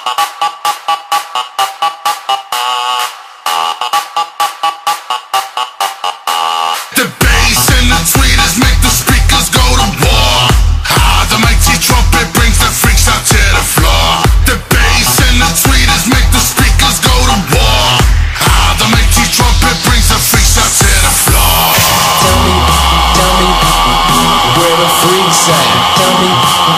The bass and the tweeters make the speakers go to war. The mighty trumpet brings the freaks out to the floor. The bass and the tweeters make the speakers go to war. The mighty trumpet brings the freaks out to the floor. Tell me where the freaks at. Tell me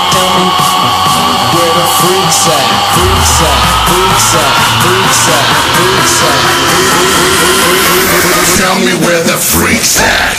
where the freaks at. Freaks at, freaks at, freaks at, freaks at. Tell me where the freaks at.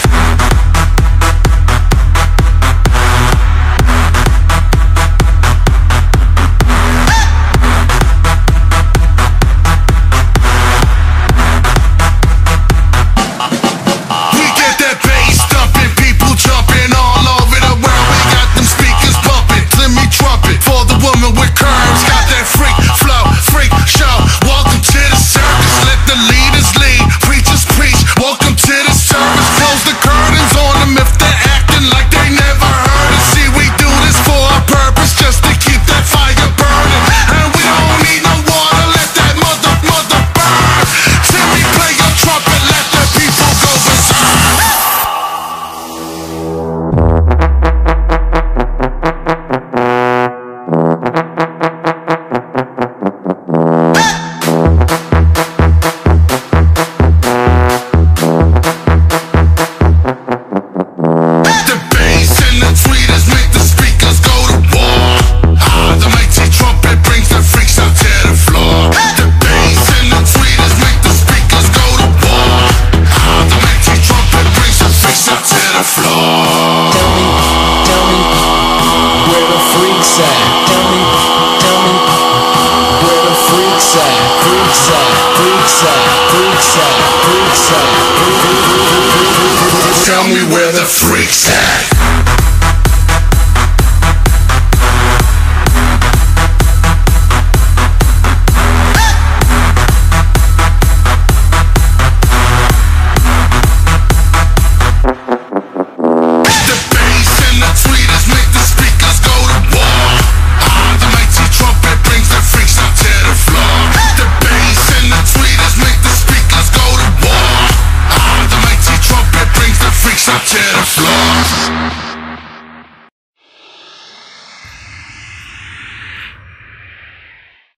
Tell me where the freaks at.